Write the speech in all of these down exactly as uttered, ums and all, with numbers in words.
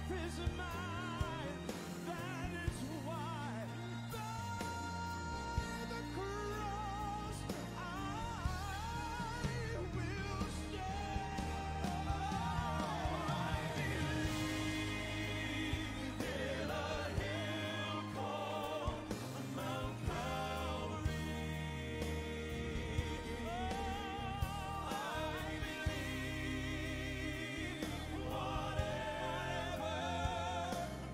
is mine. That is why by the cross I will stand. I believe in a hill called Mount Calvary. Oh, I believe whatever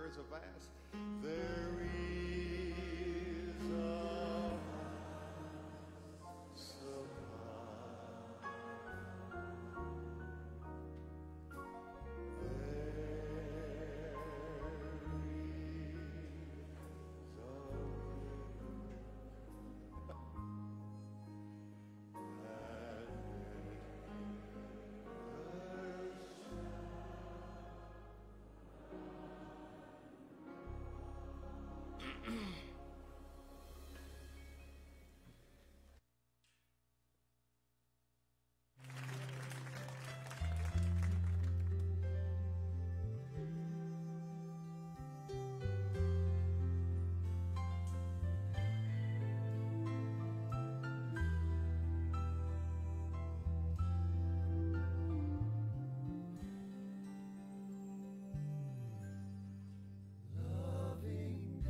is a vast, there is a supply. There is loving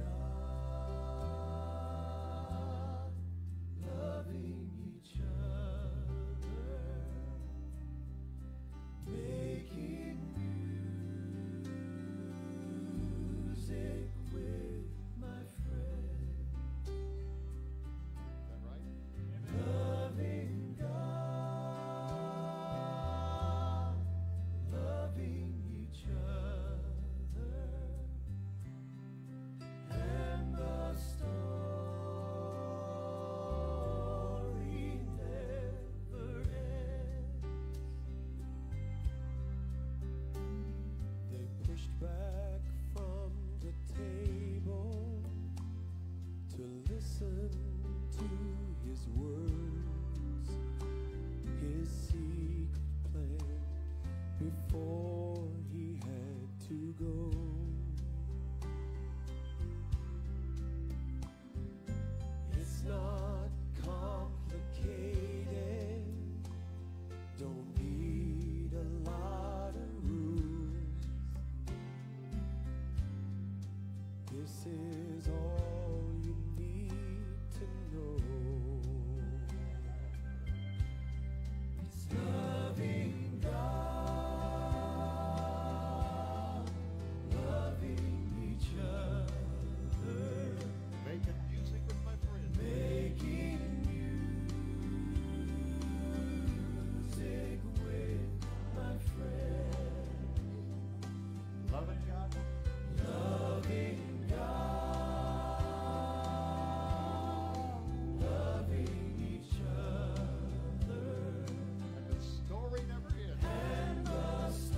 God, loving each other, making music with my friend. Is that right? Loving God, loving each other, and the story never ends. They pushed back from the table to listen to his words, his secret plan before he had to go. It's not complicated, don't need a lot of rules. This is all you need to know. It's loving God, loving each other, making music with my friends, making music with my friends, loving God, loving God, loving each other, and the story never ends. And the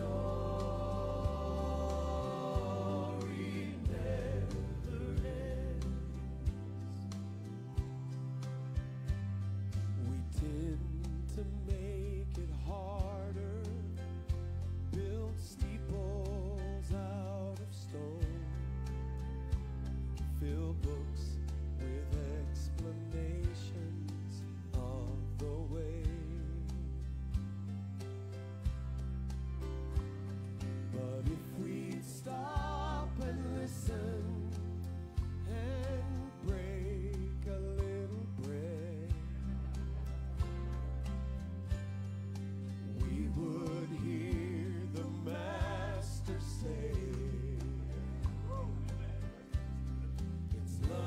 story never ends. We tend to make it harder, build steeples out of stone, fill books with explanations of the way. But if we'd stop and listen and break a little bread, we would hear the Master say, it's love.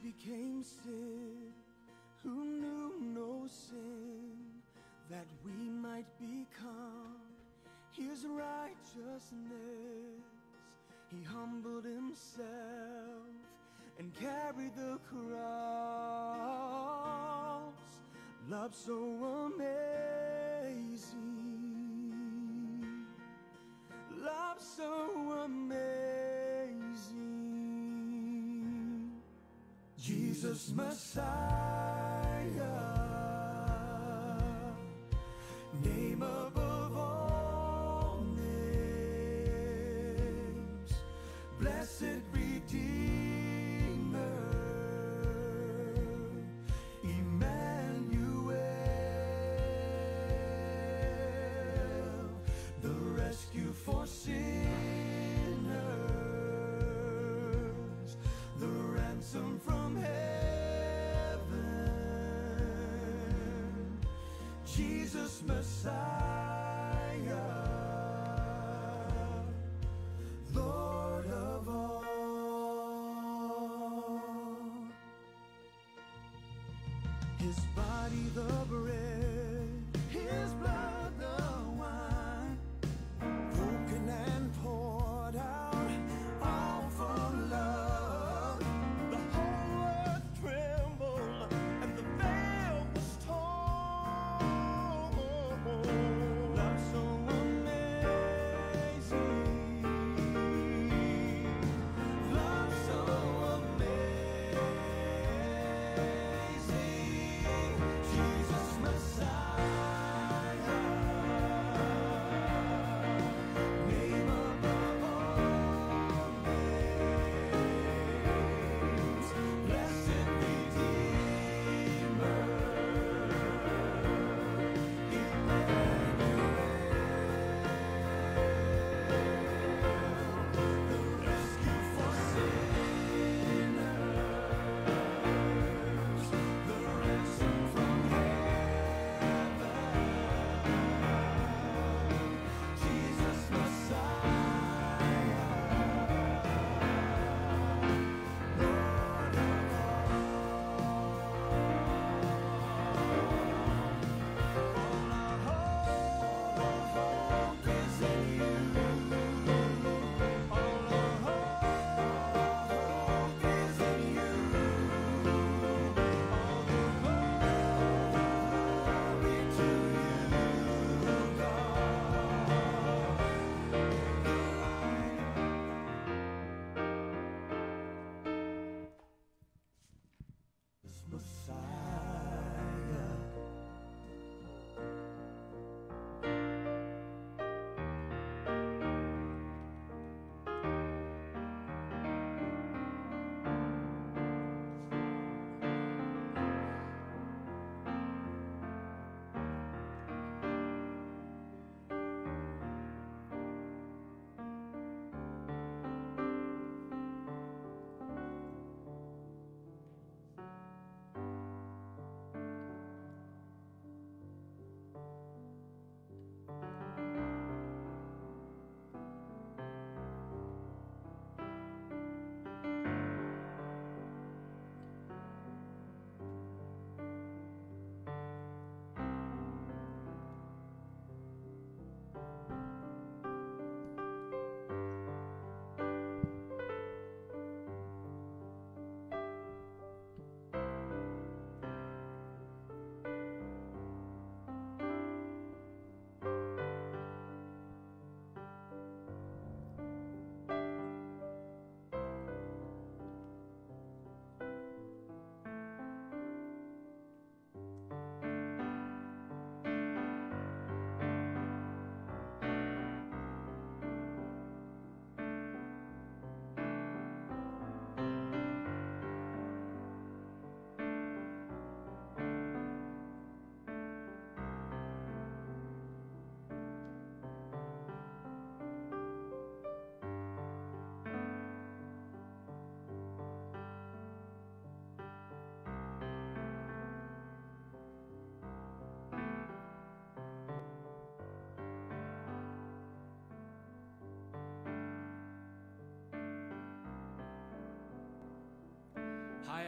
became sin, who knew no sin, that we might become his righteousness. He humbled himself and carried the cross. Love so amazing, love so amazing. Jesus Messiah, name above all names, blessed Redeemer, Emmanuel, the rescue for sinners, the ransom from heaven, Jesus Messiah, Lord of all. His body the bread, his blood the wine, broken and poured out, all for love. The whole earth trembled and the veil was torn. Love so amazing, love so amazing. Jesus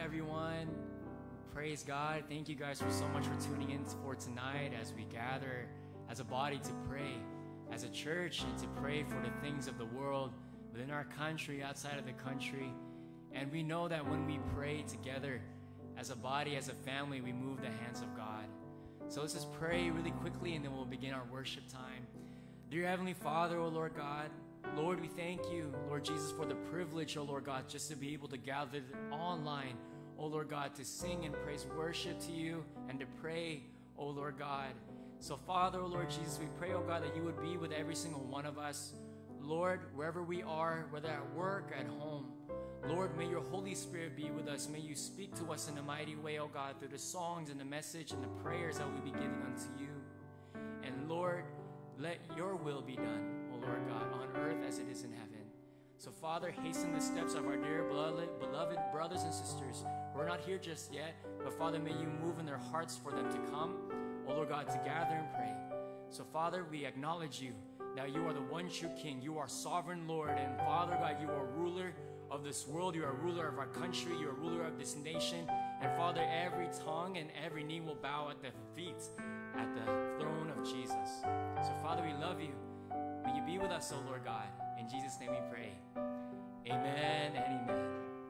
everyone. Praise God. Thank you guys for so much for tuning in for tonight as we gather as a body to pray, as a church, and to pray for the things of the world within our country, outside of the country. And we know that when we pray together as a body, as a family, we move the hands of God. So let's just pray really quickly and then we'll begin our worship time. Dear Heavenly Father, O Lord God, Lord, we thank you, Lord Jesus, for the privilege, O Lord God, just to be able to gather online, O Lord God, to sing and praise worship to you and to pray, O Lord God. So Father, O Lord Jesus, we pray, O God, that you would be with every single one of us. Lord, wherever we are, whether at work or at home, Lord, may your Holy Spirit be with us. May you speak to us in a mighty way, O God, through the songs and the message and the prayers that we be giving unto you. And Lord, let your will be done, O Lord God, on earth as it is in heaven. So Father, hasten the steps of our dear beloved, beloved brothers and sisters who are not here just yet, but Father, may you move in their hearts for them to come, O Lord God, to gather and pray. So Father, we acknowledge you that you are the one true King. You are sovereign Lord, and Father God, you are ruler of this world. You are ruler of our country. You are ruler of this nation. And Father, every tongue and every knee will bow at the feet, at the throne of Jesus. So Father, we love you. May you be with us, O Lord God. In Jesus' name we pray. Amen and amen.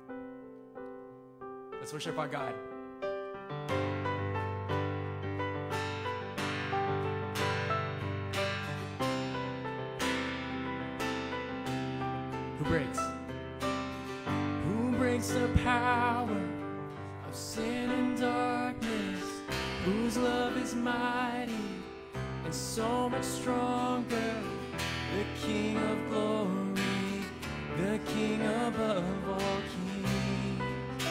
Let's worship our God. Who breaks? Who breaks the power of sin and darkness? Whose love is mighty and so much stronger? The King of glory, the King above all kings.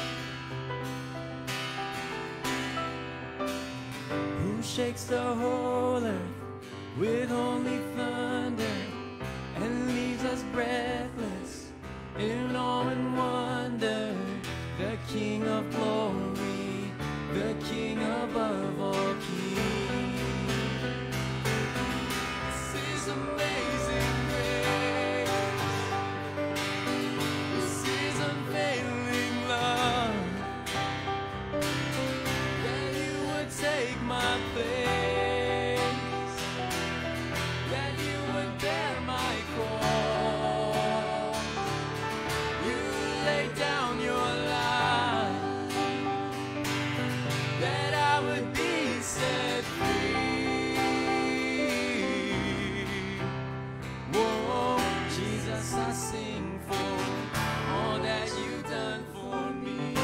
Who shakes the whole earth with only thunder and leaves us breathless in awe and wonder? The King of glory, the King above all kings. This is amazing grace. This is unfailing love. That you would take my place, that you would bear my cross. You laid down your life, that I would be set free. Whoa, Jesus, I sing for all that you've done for me.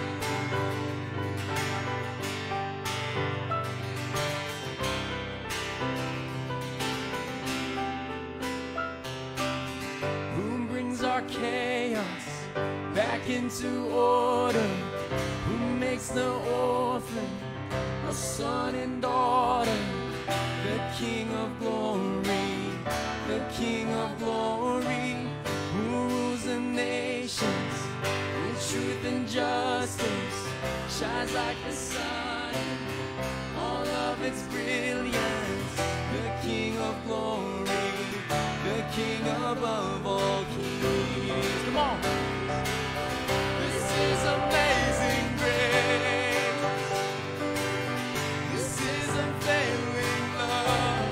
Who brings our chaos back into order? Who makes the orphan a son and daughter? The King of glory, the King of glory, who rules the nations with truth and justice, shines like the sun, all of its brilliance. The King of glory, the King above all kings. Come on. This is amazing grace. This is unfailing love.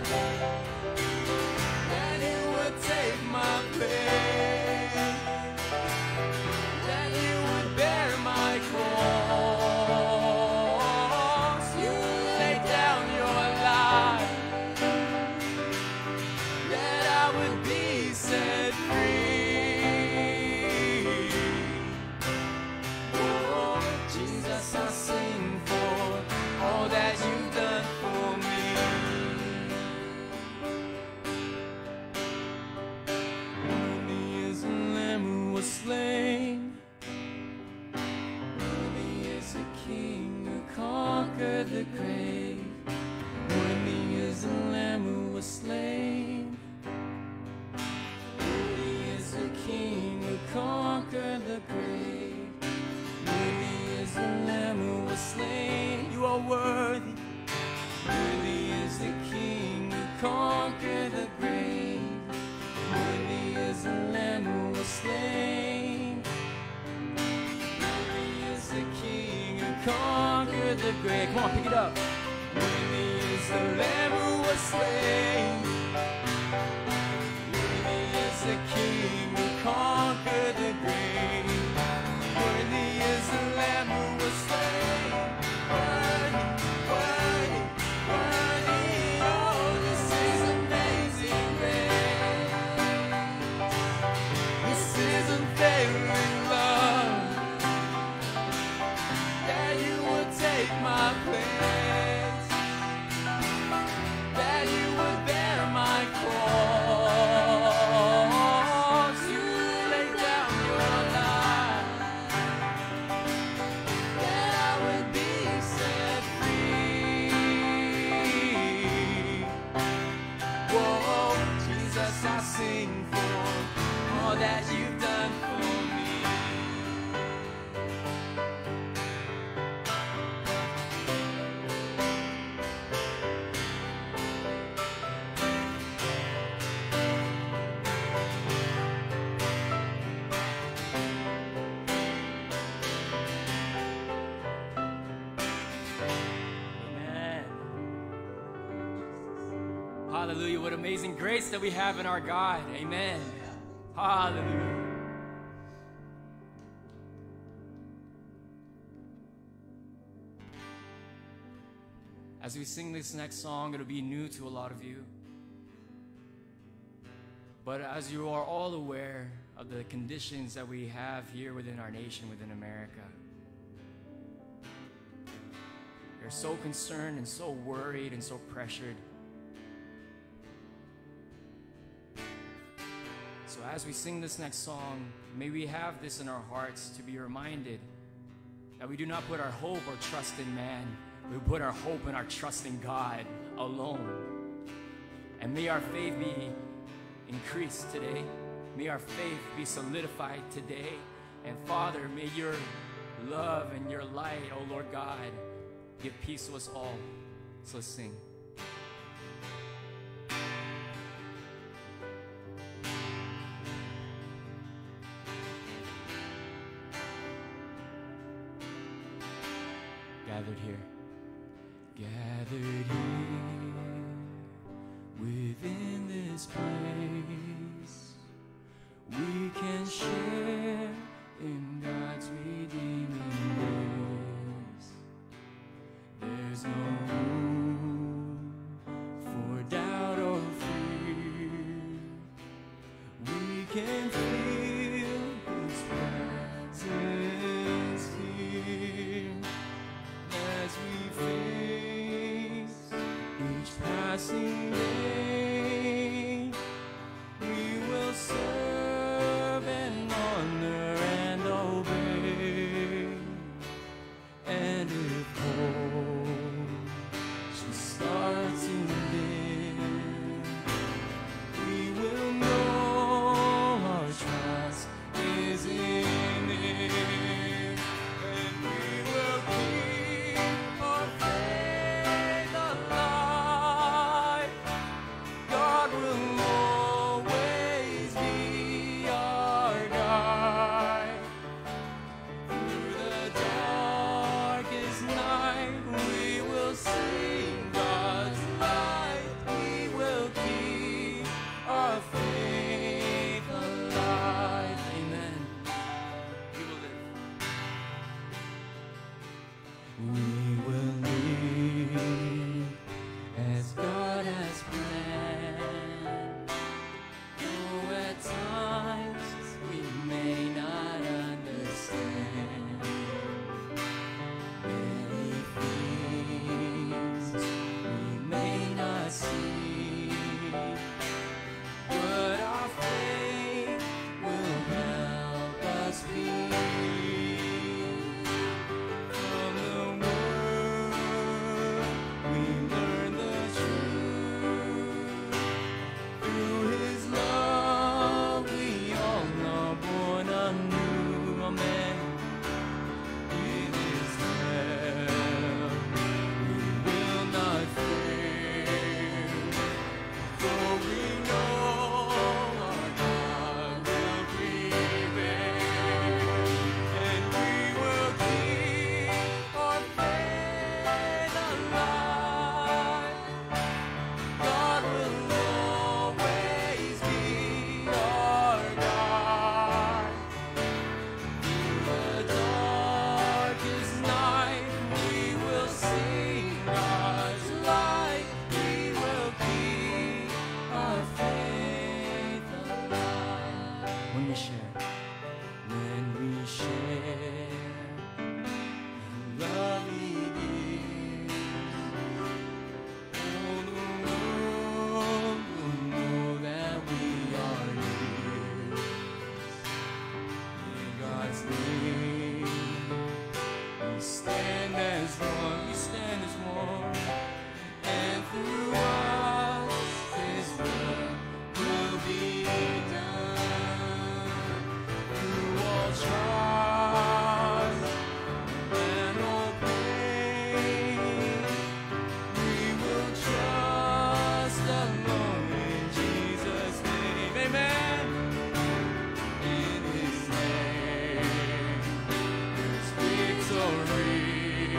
That you would take my place, that you would bear my cross. You laid down your life, that I would be set free. Oh, Jesus, I sing for all that you've done for me. Worthy is the Lamb who was slain. Worthy is the King who conquered the grave. Worthy is the Lamb who was slain. Worthy is the King who conquered the grave. Worthy is the Lamb who was slain. You are worthy. Worthy is the King who conquered the grave. Worthy is the Lamb who was slain. Worthy is conquered the grave. Come on, pick it up. Worthy is the Lamb who was slain. Worthy is the King who conquered the grave. Worthy is the Lamb who was slain. Worthy, worthy, worthy. Oh, this is amazing grace. This is unfailing love. That you would take my place. That you would bear my cross. You lay down your life. That I would be set free. Whoa, Jesus, I sing for all that you've done for me. Amen. Hallelujah. What amazing grace that we have in our God. Amen. Hallelujah. As we sing this next song, it'll be new to a lot of you. But as you are all aware of the conditions that we have here within our nation, within America, you're so concerned and so worried and so pressured. So as we sing this next song, may we have this in our hearts to be reminded that we do not put our hope or trust in man. We put our hope and our trust in God alone. And may our faith be increased today. May our faith be solidified today. And Father, may your love and your light, oh Lord God, give peace to us all. So let's sing. Gathered here. Gathered here within this place, we can share in God's redeeming grace. There's no room for doubt or fear. We can feel His presence here. As we face each passing day, we will serve and honor and obey. And if hope should start to dim, we will know our trials when we share, when we share love it is. Oh, the world will know that we are His. In God's name, we stand as one. We stand as one, and through us His will will be done. Through all trials and all pain, we will trust alone in Jesus' name. Amen. In His name, there's victory.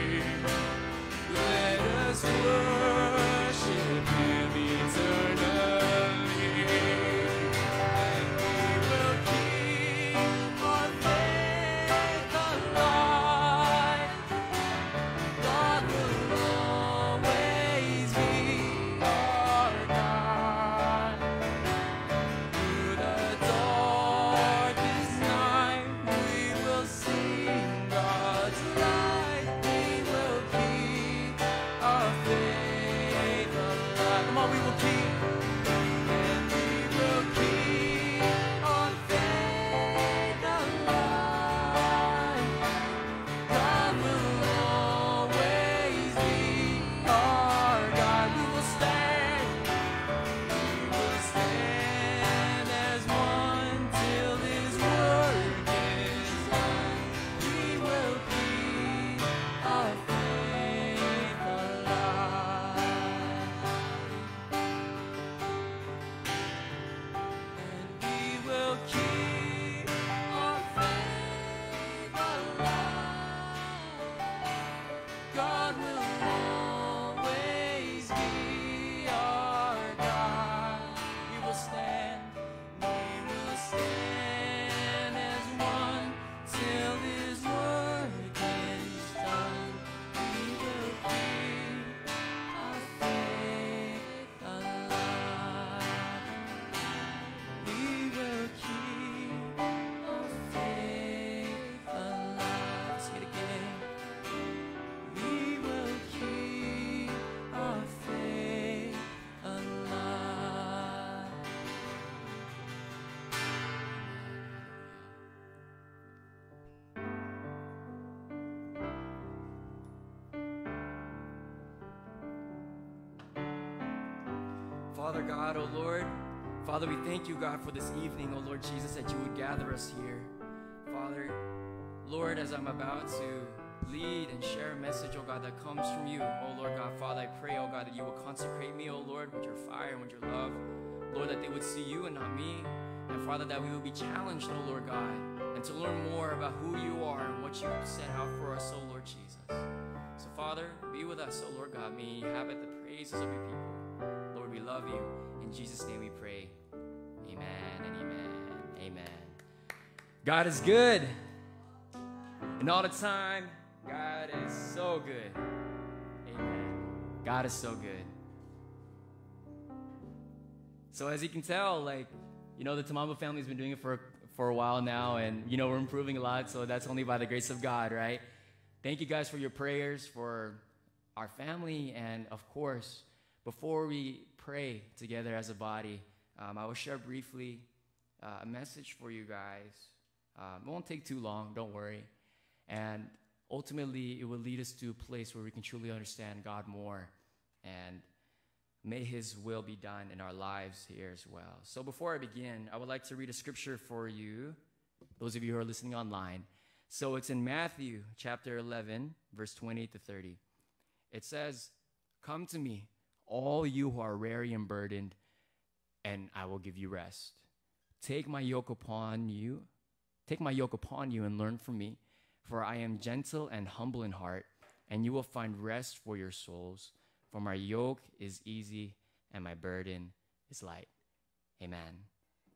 Let us worship Him eternally, and we will keep our faith alive. God will always be our guide. Through the darkest night, we will sing God's light. We will keep our faith alive. Come on, we will keep. And we will keep our faith alive. God will always be our God. We will stand. We will stand as one till His work is done. We will keep our faith alive. And we will keep our faith alive. God will always be our God. We will stand, we will stand as one till His work is done. We will keep our faith alive. We will keep our faith alive. Say it again. We will keep our faith alive. Father God, oh Lord, Father, we thank you, God, for this evening, oh Lord Jesus, that you would gather us here. Father, Lord, as I'm about to lead and share a message, oh God, that comes from you, oh Lord God, Father, I pray, oh God, that you will consecrate me, oh Lord, with your fire and with your love. Lord, that they would see you and not me. And Father, that we will be challenged, oh Lord God, and to learn more about who you are and what you set out for us, oh Lord Jesus. So Father, be with us, oh Lord God. May you inhabit the praises of your people. Lord, we love you. In Jesus' name we pray. Amen and amen. Amen. God is good. And all the time, God is so good. Amen. God is so good. So as you can tell, like, you know, the Tamamba family has been doing it for, for a while now, and, you know, we're improving a lot, so that's only by the grace of God, right? Thank you guys for your prayers for our family, and of course, before we pray together as a body, um, I will share briefly uh, a message for you guys. Um, it won't take too long, don't worry. And ultimately, it will lead us to a place where we can truly understand God more, and may His will be done in our lives here as well. So before I begin, I would like to read a scripture for you, those of you who are listening online. So it's in Matthew chapter eleven, verse twenty-eight to thirty. It says, "Come to me, all you who are weary and burdened, and I will give you rest. Take my yoke upon you, take my yoke upon you and learn from me, for I am gentle and humble in heart, and you will find rest for your souls. For my yoke is easy and my burden is light." Amen.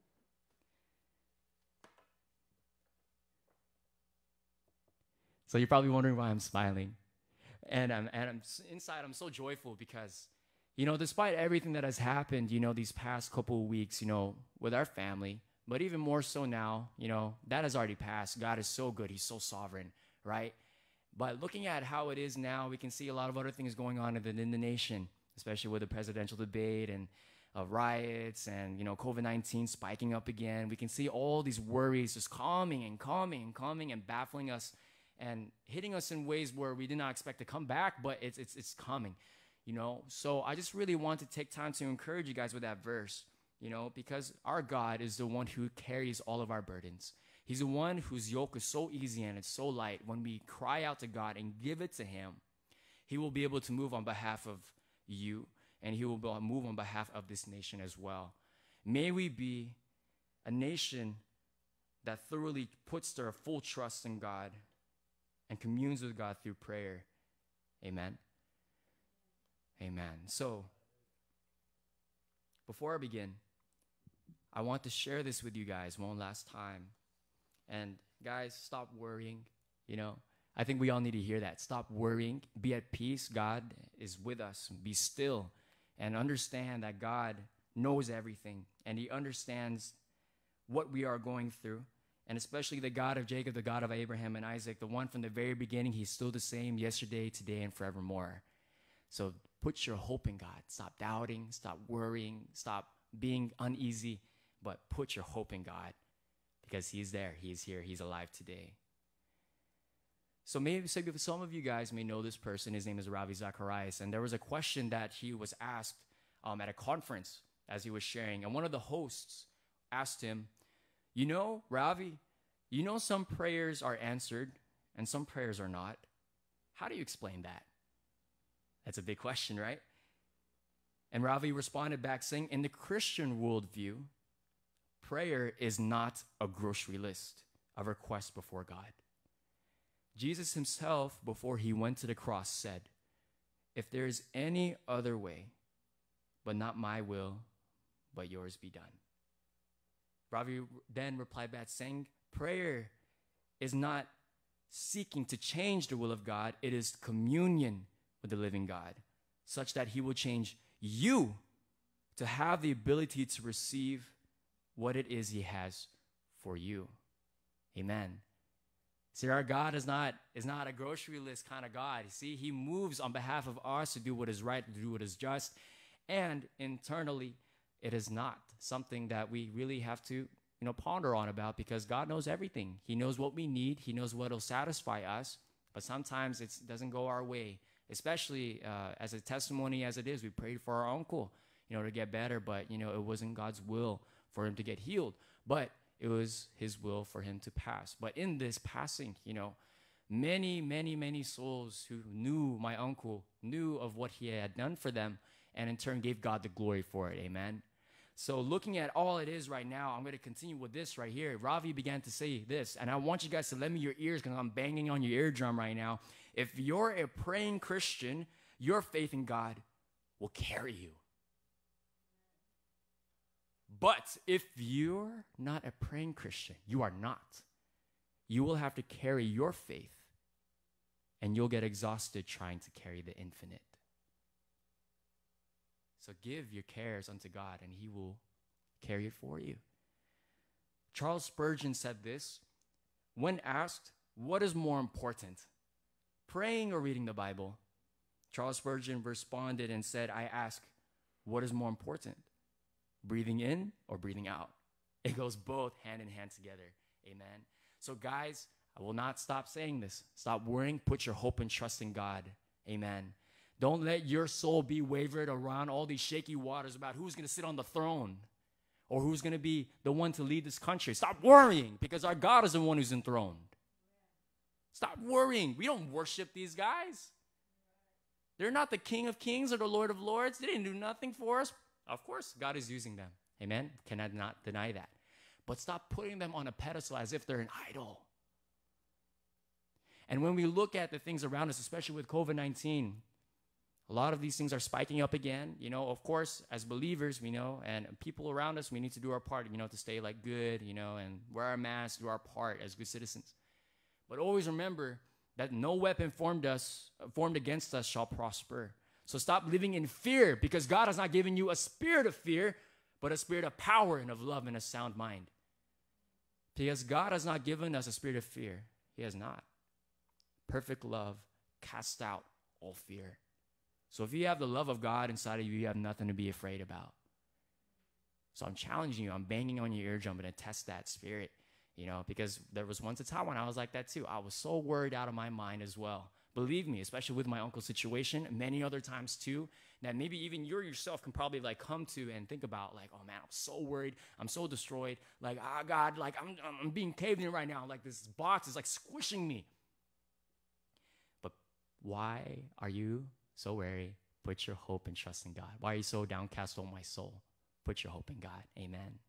So you're probably wondering why I'm smiling. And, I'm, and I'm inside, I'm so joyful because, you know, despite everything that has happened, you know, these past couple of weeks, you know, with our family, But even more so now, you know, that has already passed. God is so good. He's so sovereign, right? But looking at how it is now, we can see a lot of other things going on in the, in the nation, especially with the presidential debate and uh, riots and, you know, COVID nineteen spiking up again. We can see all these worries just coming and coming and coming and baffling us and hitting us in ways where we did not expect to come back, but it's, it's, it's coming, you know? So I just really want to take time to encourage you guys with that verse, you know, because our God is the one who carries all of our burdens. He's the one whose yoke is so easy and it's so light. When we cry out to God and give it to him, he will be able to move on behalf of you, and he will move on behalf of this nation as well. May we be a nation that thoroughly puts their full trust in God and communes with God through prayer. Amen. Amen. So, before I begin, I want to share this with you guys one last time. And guys, stop worrying, you know. I think we all need to hear that. Stop worrying. Be at peace. God is with us. Be still and understand that God knows everything, and he understands what we are going through. And especially the God of Jacob, the God of Abraham and Isaac, the one from the very beginning, he's still the same yesterday, today, and forevermore. So put your hope in God. Stop doubting. Stop worrying. Stop being uneasy. But put your hope in God, because he's there. He's here. He's alive today. So maybe so some of you guys may know this person. His name is Ravi Zacharias. And there was a question that he was asked um, at a conference as he was sharing. And one of the hosts asked him, you know, Ravi, you know some prayers are answered and some prayers are not. How do you explain that? That's a big question, right? And Ravi responded back saying, in the Christian worldview, prayer is not a grocery list of requests before God. Jesus himself, before he went to the cross, said, if there is any other way, but not my will, but yours be done. Ravi then replied back saying, prayer is not seeking to change the will of God. It is communion with the living God, such that he will change you to have the ability to receive what it is he has for you. Amen. See, our God is not, is not a grocery list kind of God. You see, he moves on behalf of us to do what is right, to do what is just. And internally, it is not something that we really have to, you know, ponder on about, because God knows everything. He knows what we need. He knows what will satisfy us. But sometimes it doesn't go our way, especially uh, as a testimony as it is. We prayed for our uncle, you know, to get better, but, you know, it wasn't God's will for him to get healed. But it was his will for him to pass. But in this passing, you know, many, many, many souls who knew my uncle knew of what he had done for them, and in turn gave God the glory for it. Amen. So looking at all it is right now, I'm going to continue with this right here. Ravi began to say this, and I want you guys to lend me your ears because I'm banging on your eardrum right now. If you're a praying Christian, your faith in God will carry you. But if you're not a praying Christian, you are not. You will have to carry your faith, and you'll get exhausted trying to carry the infinite. So give your cares unto God, and he will carry it for you. Charles Spurgeon said this, when asked, what is more important, praying or reading the Bible? Charles Spurgeon responded and said, I ask, what is more important? Breathing in or breathing out? It goes both hand in hand together. Amen. So guys, I will not stop saying this. Stop worrying. Put your hope and trust in God. Amen. Don't let your soul be wavered around all these shaky waters about who's going to sit on the throne or who's going to be the one to lead this country. Stop worrying, because our God is the one who's enthroned. Stop worrying. We don't worship these guys. They're not the King of Kings or the Lord of Lords. They didn't do nothing for us. Of course, God is using them. Amen? Cannot not deny that. But stop putting them on a pedestal as if they're an idol. And when we look at the things around us, especially with COVID nineteen, a lot of these things are spiking up again. You know, of course, as believers, we know, and people around us, we need to do our part, you know, to stay like good, you know, and wear our masks, do our part as good citizens. But always remember that no weapon formed us, formed against us shall prosper. So stop living in fear, because God has not given you a spirit of fear, but a spirit of power and of love and a sound mind. Because God has not given us a spirit of fear. He has not. Perfect love casts out all fear. So if you have the love of God inside of you, you have nothing to be afraid about. So I'm challenging you. I'm banging on your eardrum to test that spirit, you know, because there was once a time when I was like that too. I was so worried out of my mind as well. Believe me, especially with my uncle's situation, many other times too, that maybe even you yourself can probably like come to and think about like, oh man, I'm so worried. I'm so destroyed. Like, ah, oh God, like I'm, I'm being caved in right now. Like this box is like squishing me. But why are you so weary? Put your hope and trust in God. Why are you so downcast, oh my soul? Put your hope in God. Amen.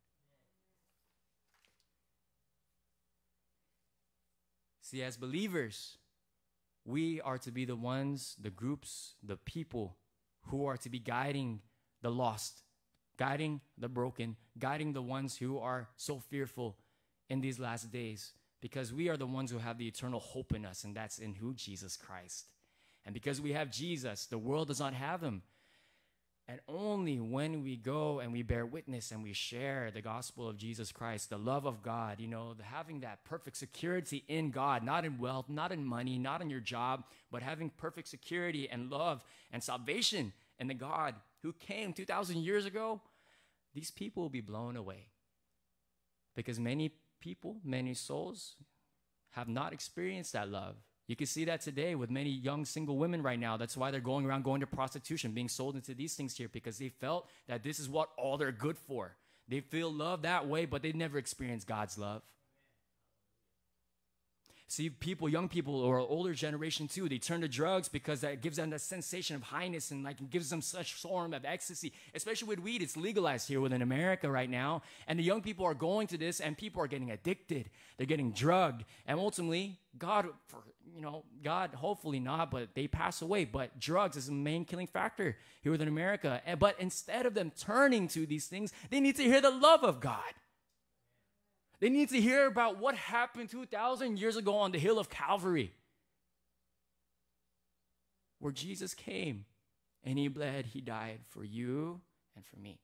See, as believers, we are to be the ones, the groups, the people who are to be guiding the lost, guiding the broken, guiding the ones who are so fearful in these last days, because we are the ones who have the eternal hope in us, and that's in who? Jesus Christ. And because we have Jesus, the world does not have him. And only when we go and we bear witness and we share the gospel of Jesus Christ, the love of God, you know, the, having that perfect security in God, not in wealth, not in money, not in your job, but having perfect security and love and salvation in the God who came two thousand years ago, these people will be blown away. Because many people, many souls have not experienced that love. You can see that today with many young single women right now. That's why they're going around going to prostitution, being sold into these things here, because they felt that this is what all they're good for. They feel love that way, but they never experienced God's love. See, people, young people or older generation too, they turn to drugs because that gives them that sensation of highness and like it gives them such form of ecstasy. Especially with weed, it's legalized here within America right now. And the young people are going to this and people are getting addicted. They're getting drugged. And ultimately, God, for, you know, God, hopefully not, but they pass away. But drugs is the main killing factor here within America. And, but instead of them turning to these things, they need to hear the love of God. They need to hear about what happened two thousand years ago on the hill of Calvary, where Jesus came and he bled, he died for you and for me.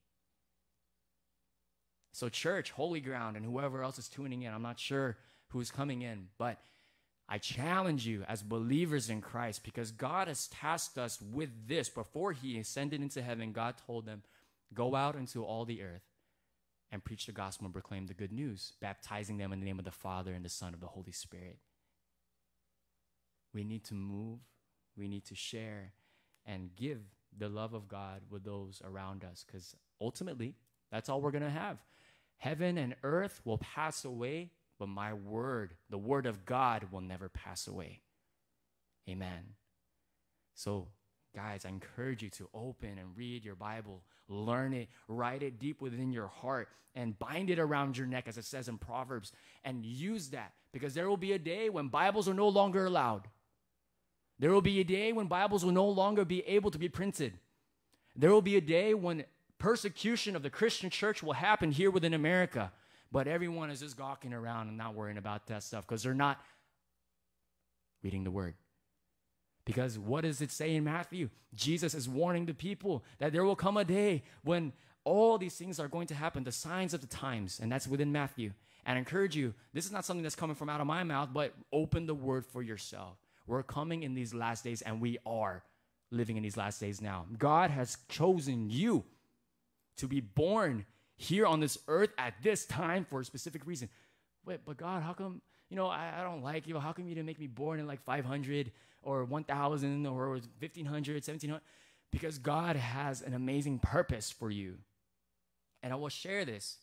So church, holy ground, and whoever else is tuning in, I'm not sure who's coming in, but I challenge you as believers in Christ, because God has tasked us with this. Before he ascended into heaven, God told them, go out into all the earth and preach the gospel and proclaim the good news, baptizing them in the name of the Father and the Son of the Holy Spirit. We need to move, we need to share, and give the love of God with those around us, because ultimately, that's all we're going to have. Heaven and earth will pass away, but my word, the word of God, will never pass away. Amen. So, guys, I encourage you to open and read your Bible, learn it, write it deep within your heart, and bind it around your neck, as it says in Proverbs, and use that, because there will be a day when Bibles are no longer allowed. There will be a day when Bibles will no longer be able to be printed. There will be a day when persecution of the Christian church will happen here within America, but everyone is just gawking around and not worrying about that stuff because they're not reading the word. Because what does it say in Matthew? Jesus is warning the people that there will come a day when all these things are going to happen, the signs of the times, and that's within Matthew. And I encourage you, this is not something that's coming from out of my mouth, but open the word for yourself. We're coming in these last days, and we are living in these last days now. God has chosen you to be born here on this earth at this time for a specific reason. Wait, but God, how come, you know, I, I don't like you. How come you didn't make me born in like five hundred or one thousand or fifteen hundred, seventeen hundred? Because God has an amazing purpose for you. And I will share this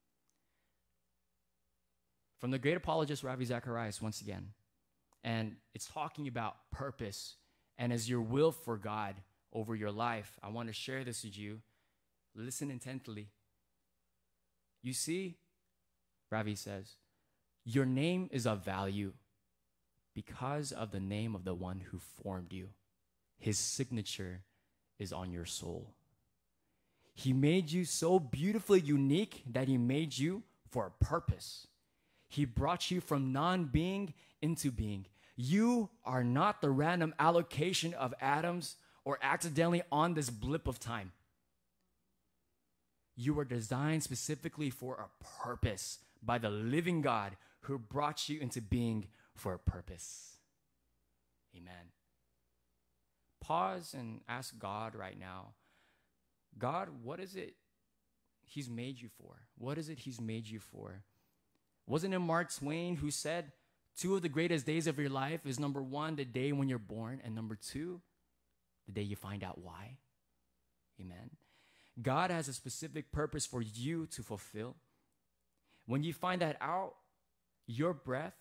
from the great apologist Ravi Zacharias once again. And it's talking about purpose and as your will for God over your life. I want to share this with you. Listen intently. You see, Ravi says, your name is of value because of the name of the one who formed you. His signature is on your soul. He made you so beautifully unique that he made you for a purpose. He brought you from non-being into being. You are not the random allocation of atoms or accidentally on this blip of time. You were designed specifically for a purpose by the living God who brought you into being for a purpose. Amen. Pause and ask God right now, God, what is it He's made you for? What is it He's made you for? Wasn't it Mark Twain who said, two of the greatest days of your life is number one, the day when you're born, and number two, the day you find out why? Amen. God has a specific purpose for you to fulfill. When you find that out, your breath,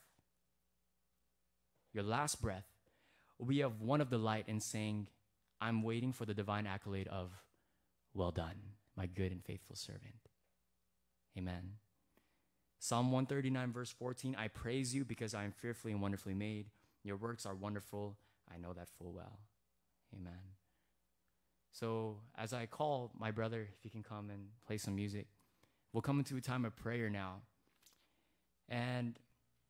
your last breath, will be of one of delight in saying, I'm waiting for the divine accolade of, well done, my good and faithful servant. Amen. Psalm one thirty-nine, verse fourteen, I praise you because I am fearfully and wonderfully made. Your works are wonderful. I know that full well. Amen. So as I call my brother, if he can come and play some music, we'll come into a time of prayer now. And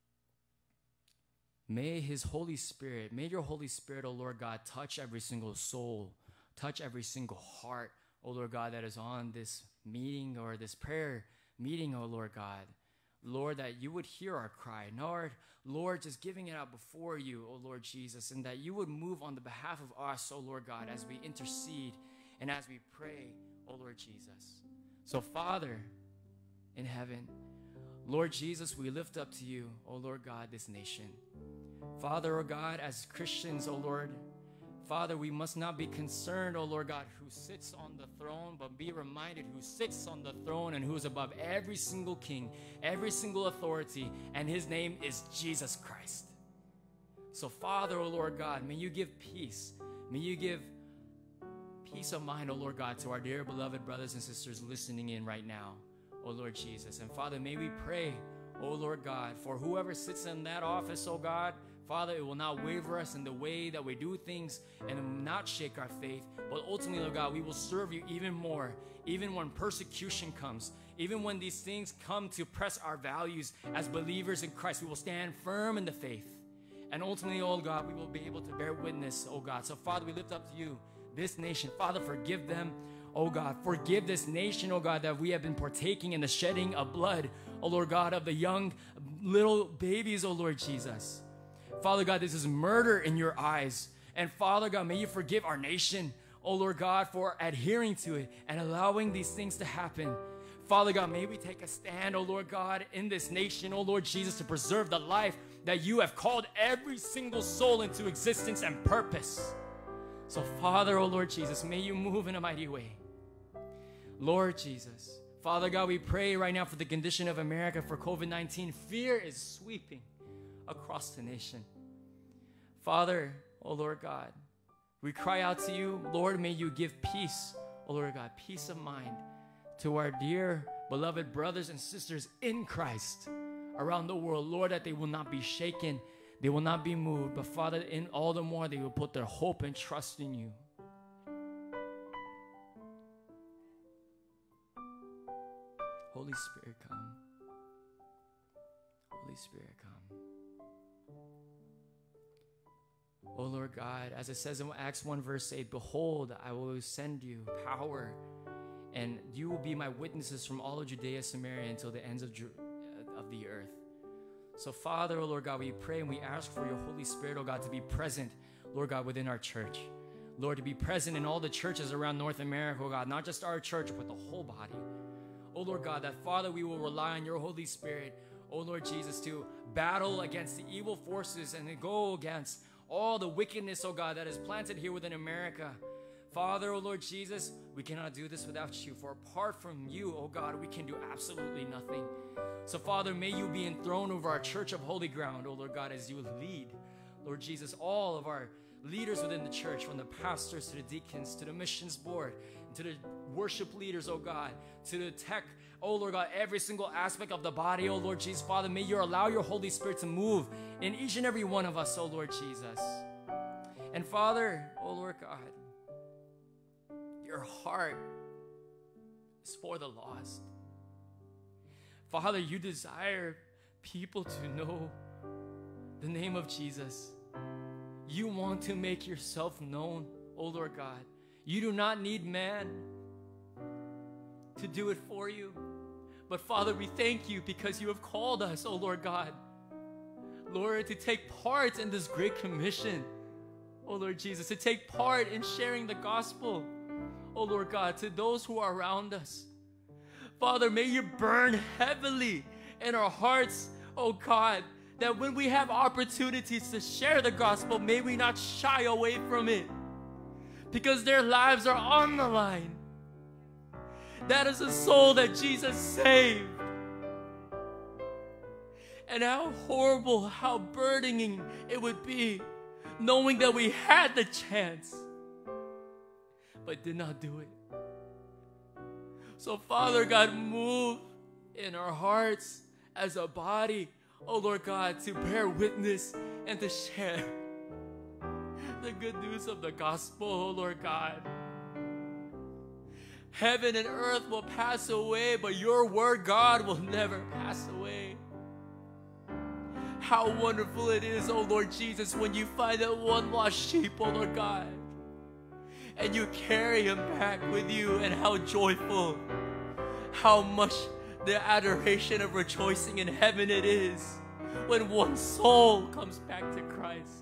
may his Holy Spirit, may your Holy Spirit, oh Lord God, touch every single soul, touch every single heart, oh Lord God, that is on this meeting or this prayer meeting, oh Lord God. Lord, that you would hear our cry. Lord, Lord, just giving it out before you, oh Lord Jesus, and that you would move on the behalf of us, oh Lord God, as we intercede and as we pray, oh Lord Jesus. So Father in heaven, Lord Jesus, we lift up to you, oh Lord God, this nation. Father, oh God, as Christians, oh Lord, Father, we must not be concerned, oh Lord God, who sits on the throne, but be reminded who sits on the throne and who is above every single king, every single authority, and his name is Jesus Christ. So Father, oh Lord God, may you give peace. May you give peace of mind, oh Lord God, to our dear beloved brothers and sisters listening in right now, oh Lord Jesus. And Father, may we pray, oh Lord God, for whoever sits in that office, oh God, Father, it will not waver us in the way that we do things and not shake our faith. But ultimately, Lord God, we will serve you even more, even when persecution comes, even when these things come to press our values as believers in Christ. We will stand firm in the faith. And ultimately, oh God, we will be able to bear witness, oh God. So Father, we lift up to you this nation. Father, forgive them, oh God. Forgive this nation, oh God, that we have been partaking in the shedding of blood, oh Lord God, of the young little babies, oh Lord Jesus. Father God, this is murder in your eyes. And Father God, may you forgive our nation, oh Lord God, for adhering to it and allowing these things to happen. Father God, may we take a stand, oh Lord God, in this nation, oh Lord Jesus, to preserve the life that you have called every single soul into existence and purpose. So Father, oh Lord Jesus, may you move in a mighty way. Lord Jesus, Father God, we pray right now for the condition of America for COVID nineteen. Fear is sweeping across the nation. Father, oh Lord God, we cry out to you, Lord, may you give peace, oh Lord God, peace of mind to our dear beloved brothers and sisters in Christ around the world, Lord, that they will not be shaken, they will not be moved, but Father, in all the more they will put their hope and trust in you. Holy Spirit, come. Holy Spirit, come. Oh Lord God, as it says in Acts one verse eight, behold, I will send you power, and you will be my witnesses from all of Judea, Samaria, until the ends of, Ju- of the earth. So Father, oh Lord God, we pray and we ask for your Holy Spirit, oh God, to be present, Lord God, within our church. Lord, to be present in all the churches around North America, oh God, not just our church, but the whole body. Oh Lord God, that Father, we will rely on your Holy Spirit, oh Lord Jesus, to battle against the evil forces and to go against all the wickedness, oh God, that is planted here within America. Father, oh Lord Jesus, we cannot do this without you. For apart from you, oh God, we can do absolutely nothing. So Father, may you be enthroned over our church of holy ground, oh Lord God, as you lead, Lord Jesus, all of our leaders within the church, from the pastors to the deacons, to the missions board, to the worship leaders, oh God, to the tech, oh Lord God, every single aspect of the body, oh Lord Jesus. Father, may you allow your Holy Spirit to move in each and every one of us, oh Lord Jesus. And Father, oh Lord God, your heart is for the lost. Father, you desire people to know the name of Jesus. You want to make yourself known, oh Lord God. You do not need man to do it for you, But Father, we thank you because you have called us, oh Lord God, Lord, to take part in this great commission, oh Lord Jesus, to take part in sharing the gospel, oh Lord God, to those who are around us. Father, may you burn heavily in our hearts, oh God, that when we have opportunities to share the gospel, may we not shy away from it, because their lives are on the line. That is a soul that Jesus saved. And how horrible, how burdening it would be knowing that we had the chance, but did not do it. So Father God, move in our hearts as a body, oh Lord God, to bear witness and to share the good news of the gospel, oh Lord God. Heaven and earth will pass away, but your word, God, will never pass away. How wonderful it is, oh Lord Jesus, when you find that one lost sheep, oh Lord God, and you carry him back with you, and how joyful, how much the adoration of rejoicing in heaven it is when one soul comes back to Christ.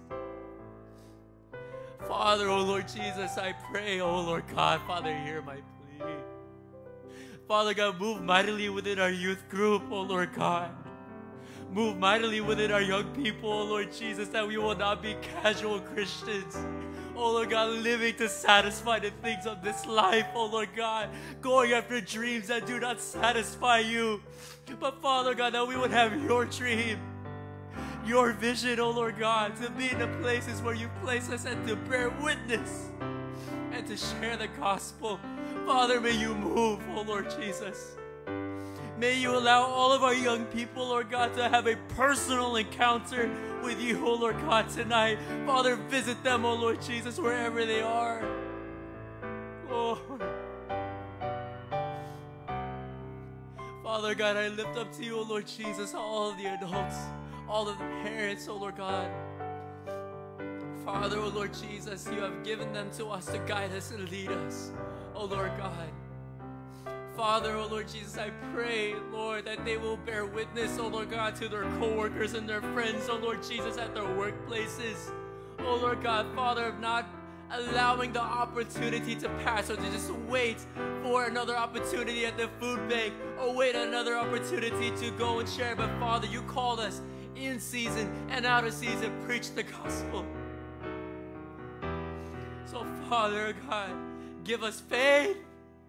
Father, oh Lord Jesus, I pray, oh Lord God, Father, hear my plea. Father God, move mightily within our youth group, oh Lord God. Move mightily within our young people, oh Lord Jesus, that we will not be casual Christians. Oh Lord God, living to satisfy the things of this life, oh Lord God, going after dreams that do not satisfy you. But Father God, that we would have your dream, your vision, oh Lord God, to be in the places where you place us and to bear witness and to share the gospel. Father, may you move, oh Lord Jesus. May you allow all of our young people, Lord God, to have a personal encounter with you, oh Lord God, tonight. Father, visit them, oh Lord Jesus, wherever they are. Lord. Father God, I lift up to you, oh Lord Jesus, all of the adults, all of the parents, oh Lord God. Father, oh Lord Jesus, you have given them to us to guide us and lead us, oh Lord God. Father, oh Lord Jesus, I pray, Lord, that they will bear witness, oh Lord God, to their co-workers and their friends, oh Lord Jesus, at their workplaces. Oh Lord God, Father, of not allowing the opportunity to pass or to just wait for another opportunity at the food bank or wait another opportunity to go and share. But Father, you called us in season and out of season, preach the gospel. So Father God, give us faith.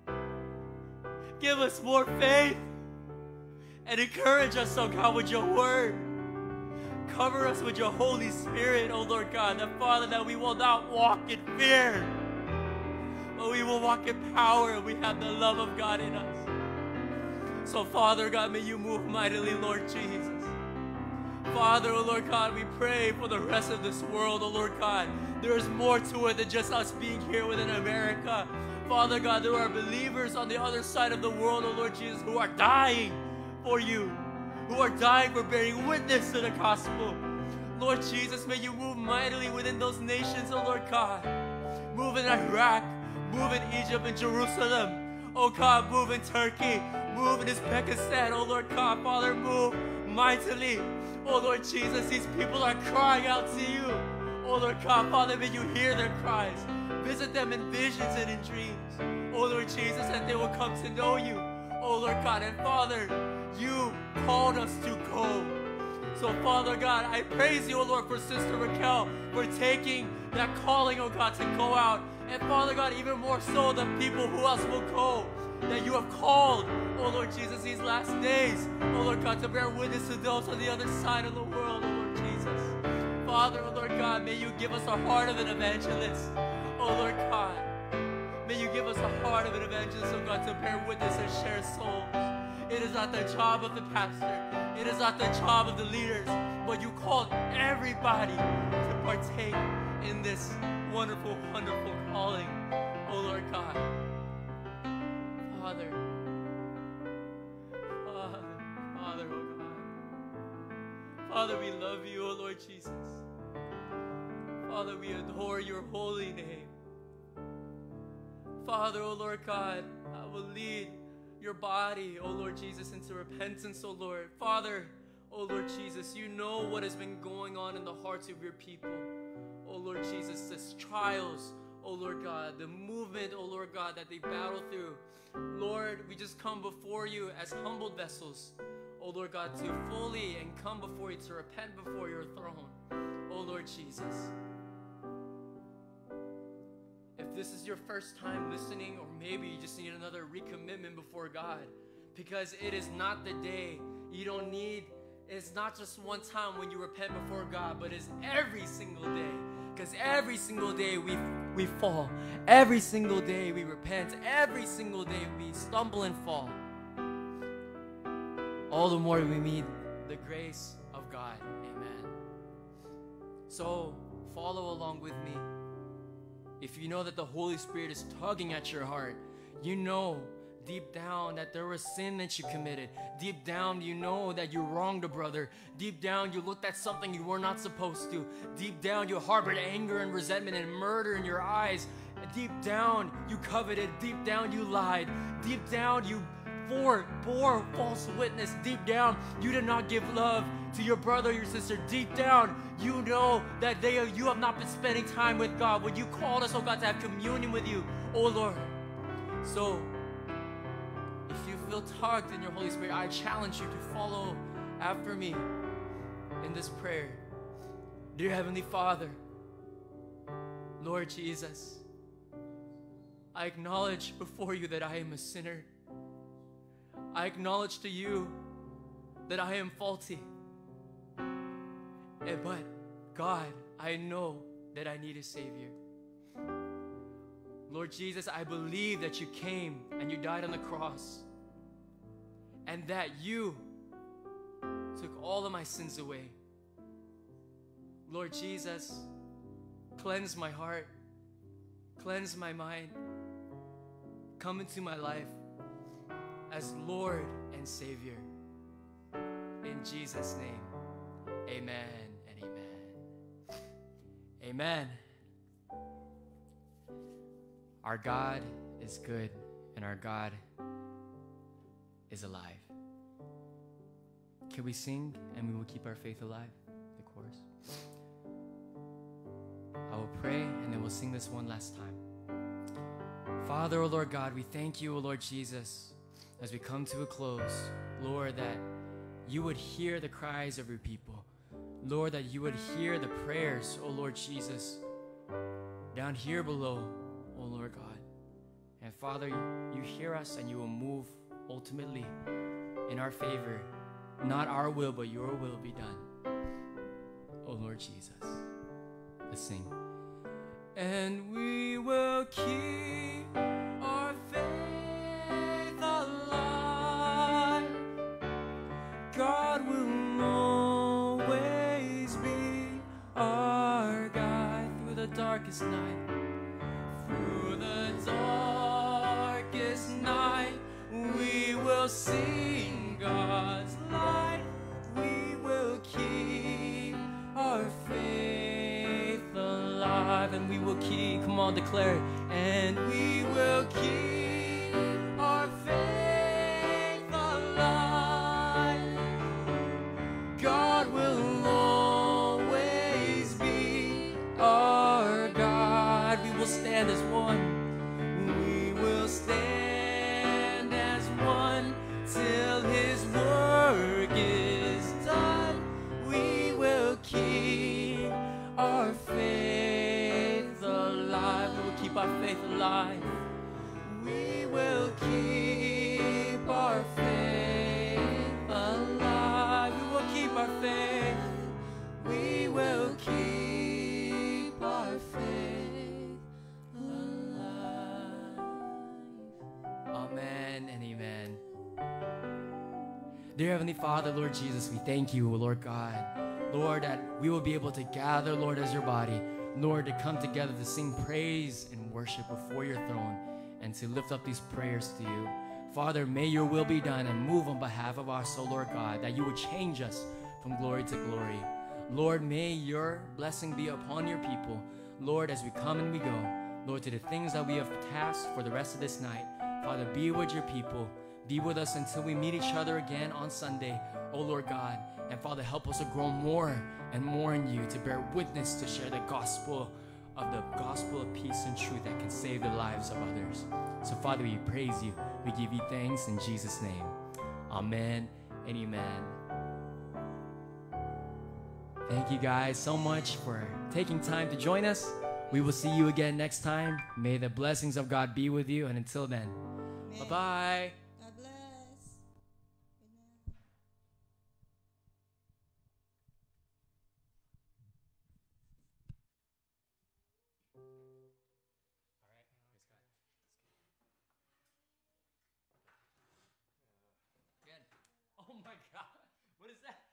Give us more faith and encourage us, oh God, with your word. Cover us with your Holy Spirit, oh Lord God, that Father, that we will not walk in fear, but we will walk in power and we have the love of God in us. So Father God, may you move mightily, Lord Jesus. Father, oh Lord God, we pray for the rest of this world, oh Lord God. There is more to it than just us being here within America. Father God, there are believers on the other side of the world, oh Lord Jesus, who are dying for you, who are dying for bearing witness to the gospel. Lord Jesus, may you move mightily within those nations, oh Lord God. Move in Iraq, move in Egypt and Jerusalem. Oh God, move in Turkey, move in Uzbekistan, oh Lord God. Father, move mightily. Oh Lord Jesus, these people are crying out to you. Oh Lord God, Father, may you hear their cries. Visit them in visions and in dreams. Oh Lord Jesus, and they will come to know you. Oh Lord God, and Father, you called us to go. So Father God, I praise you, oh Lord, for Sister Raquel, for taking that calling, oh God, to go out. And Father God, even more so the people who else will go, that you have called, oh Lord Jesus, these last days, oh Lord God, to bear witness to those on the other side of the world, oh Lord Jesus. Father, oh Lord God, may you give us a heart of an evangelist. Oh Lord God, may you give us a heart of an evangelist, oh God, to bear witness and share souls. It is not the job of the pastor. It is not the job of the leaders, but you called everybody to partake in this wonderful, wonderful calling, oh Lord God. Father, Father, Father, oh God. Father, we love you, oh Lord Jesus. Father, we adore your holy name. Father, oh Lord God, I will lead your body, oh Lord Jesus, into repentance, oh Lord. Father, oh Lord Jesus, you know what has been going on in the hearts of your people. Oh Lord Jesus, this trials, oh Lord God, the movement, oh Lord God, that they battle through. Lord, we just come before you as humbled vessels, oh Lord God, to fully and come before you, to repent before your throne, oh Lord Jesus. If this is your first time listening, or maybe you just need another recommitment before God, because it is not the day. You don't need, it's not just one time when you repent before God, but it's every single day. Because every single day we we fall. Every single day we repent. Every single day we stumble and fall. All the more we need the grace of God. Amen. So follow along with me. If you know that the Holy Spirit is tugging at your heart, you know deep down that there was sin that you committed. Deep down you know that you wronged a brother. Deep down you looked at something you were not supposed to. Deep down you harbored anger and resentment and murder in your eyes. Deep down you coveted. Deep down you lied. Deep down you bore, bore false witness. Deep down you did not give love to your brother or your sister. Deep down you know that they you have not been spending time with God when you called us, oh God, to have communion with you, oh Lord. So if you feel tugged in your Holy Spirit, I challenge you to follow after me in this prayer. Dear Heavenly Father, Lord Jesus, I acknowledge before you that I am a sinner. I acknowledge to you that I am faulty. Eh, But God, I know that I need a Savior. Lord Jesus, I believe that you came and you died on the cross, and that you took all of my sins away. Lord Jesus, cleanse my heart, cleanse my mind, come into my life as Lord and Savior. In Jesus' name, amen and amen. Amen. Our God is good, and our God is alive. Can we sing and we will keep our faith alive? The chorus. I will pray and then we'll sing this one last time. Father, O Lord God, we thank you, O Lord Jesus, as we come to a close. Lord, that you would hear the cries of your people. Lord, that you would hear the prayers, O Lord Jesus, down here below, O Lord God. And Father, you hear us and you will move ultimately in our favor. Not our will, but your will be done. O Lord Jesus. Let's sing. And we will keep our faith alive. God will always be our guide through the darkest night. Through the darkest night, we will sing God's light. We will keep our faith alive, and we will keep, come on, declare it. And we will keep our faith alive. God will always be our God. We will stand as one. We will stand as one till his work is done. We will keep our faith alive. We will keep our faith alive. We will keep our faith alive. We will keep our faith. We will keep our faith alive. Amen and amen. Dear Heavenly Father, Lord Jesus, we thank you, Lord God. Lord, that we will be able to gather, Lord, as your body. Lord, to come together to sing praise and worship before your throne and to lift up these prayers to you. Father, may your will be done and move on behalf of our soul, Lord God, that you would change us from glory to glory. Lord, may your blessing be upon your people. Lord, as we come and we go, Lord, to the things that we have tasked for the rest of this night. Father, be with your people. Be with us until we meet each other again on Sunday, oh Lord God. And Father, help us to grow more and more in you, to bear witness, to share the gospel of the gospel of peace and truth that can save the lives of others. So Father, we praise you. We give you thanks in Jesus' name. Amen and amen. Thank you guys so much for taking time to join us. We will see you again next time. May the blessings of God be with you. And until then, Amen. bye-bye. God bless. Good night. Again. Oh my God. What is that?